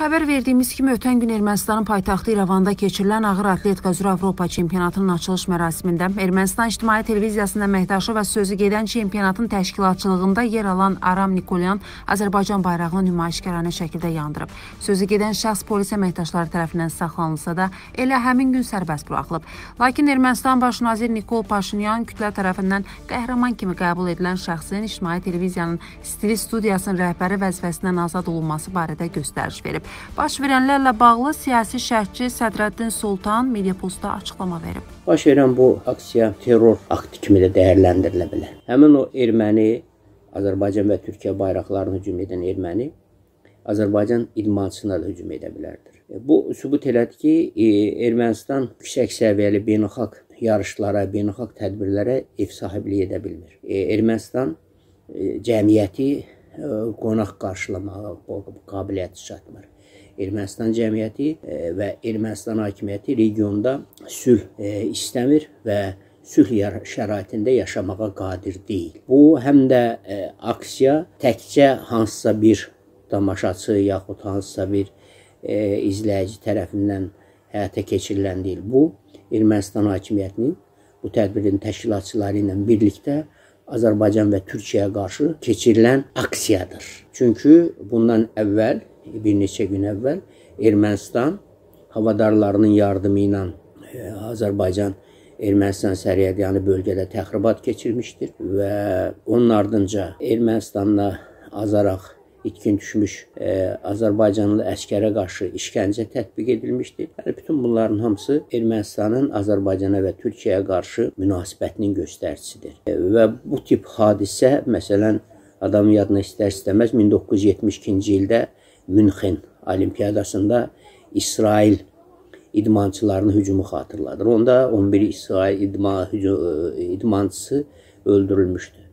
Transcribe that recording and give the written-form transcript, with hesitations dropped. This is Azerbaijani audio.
Xəbər verdiyimiz kimi ötən gün Ermənistanın paytaxtı İrəvanda keçirilən ağır atletika üzrə Avropa çempionatının açılış mərasimində Ermənistan İctimai Televiziyasının əməkdaşı və sözü gedən çempionatın təşkilatçılığında yer alan Aram Nikolyan Azərbaycan bayrağını nümayişkaranə şəkildə yandırıb. Sözü gedən şəxs polis əməkdaşları tərəfindən saxlanılsa da elə həmin gün sərbəst buraxılıb. Lakin Ermənistan baş nazir Nikol Paşinyan kütlə tərəfindən qəhrəman kimi qəbul edilən şəxsin İctimai Televiziyanın stili studiyasının rəhbəri vəzifəsindən azad olunması barədə göstəriş verib. Baş verənlərlə bağlı siyasi şərhçi Sədrəddin Sultan Mediapostda açıqlama verib. Baş verən bu aksiya terror aktı kimi də dəyərləndirilə bilər. Həmin o erməni, Azərbaycan və Türkiyə bayraqlarını hücum edən erməni, Azərbaycan idmançısına da hücum edə bilərdir. Bu sübut elədir ki, Ermənistan yüksək səviyyəli beynəlxalq yarışlara, beynəlxalq tədbirlərə ev sahibliyi edə bilmir. Ermənistan cəmiyyəti qonaq qarşılamağa qabiliyyəti çatmır. Ermənistan cəmiyyəti və Ermənistan hakimiyyəti regionda sülh istəmir və sülh şəraitində yaşamağa qadir deyil. Bu, həm də aksiya təkcə hansısa bir tamaşaçı yaxud hansısa bir izləyici tərəfindən həyata keçirilən deyil. Bu, Ermənistan hakimiyyətinin bu tədbirin təşkilatçıları ilə birlikdə Azərbaycan və Türkiyəyə qarşı keçirilən aksiyadır. Çünki bundan əvvəl, bir neçə gün əvvəl Ermənistan havadarlarının yardımı ilə Azərbaycan Ermənistan səriyyəti bölgədə təxribat keçirmişdir və onun ardınca Ermənistanla azaraq itkin düşmüş Azərbaycanlı əskərə qarşı işgəncə tətbiq edilmişdir. Bütün bunların hamısı Ermənistanın Azərbaycana və Türkiyəyə qarşı münasibətinin göstəricisidir. Və bu tip hadisə, məsələn, adamın yadına istər-istəməz 1972-ci ildə Münxen Olimpiyadasında İsrail idmançılarının hücumu xatırladır. Onda 11 İsrail idmançısı öldürülmüşdü.